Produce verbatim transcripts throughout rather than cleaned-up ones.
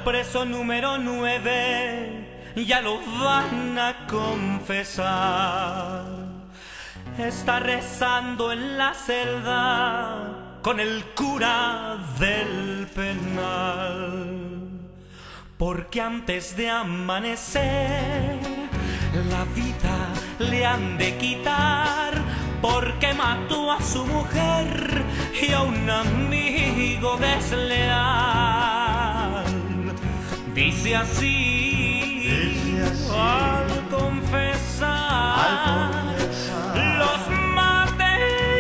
preso número nueve ya lo van a confesar. Está rezando en la celda con el cura del penal, porque antes de amanecer la vida le han de quitar, porque mató a su mujer y a un amigo desleal. Dice así, Dice así al confesar, al confesar los maté.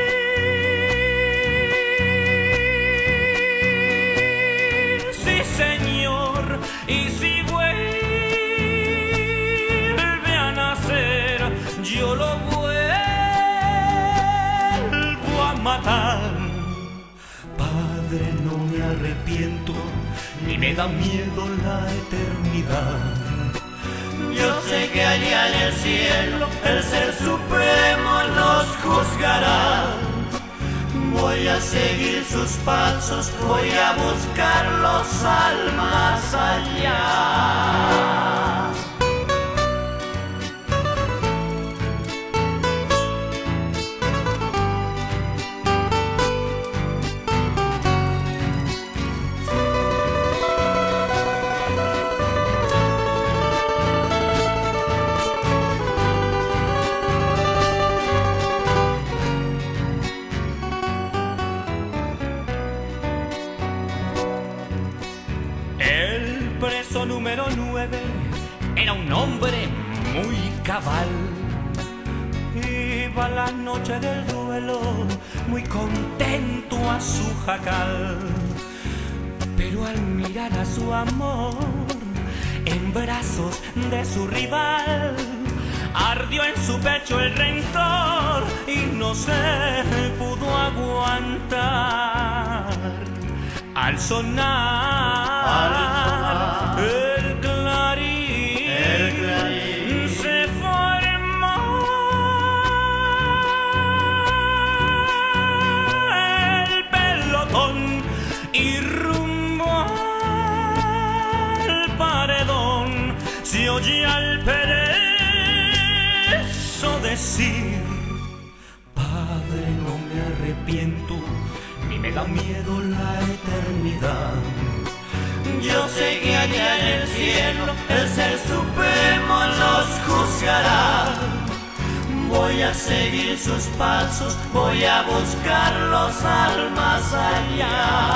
Sí, señor, y si vuelve a nacer, yo lo vuelvo a matar. Padre, no me arrepiento, ni me da miedo la eternidad. Yo sé que allá en el cielo el Ser Supremo nos juzgará. Voy a seguir sus pasos, voy a buscar los almas allá. El preso número nueve era un hombre muy cabal. Iba la noche del duelo muy contento a su jacal, pero al mirar a su amor en brazos de su rival, ardió en su pecho el rencor y no se pudo aguantar. Al sonar, Al sonar el clarín, el clarín se formó el pelotón y rumbo al paredón se oye al preso decir: Padre, no me arrepiento, ni me da miedo la eternidad. yo sé que allá en el cielo el Ser Supremo nos juzgará. Voy a seguir sus pasos, voy a buscar los almas allá.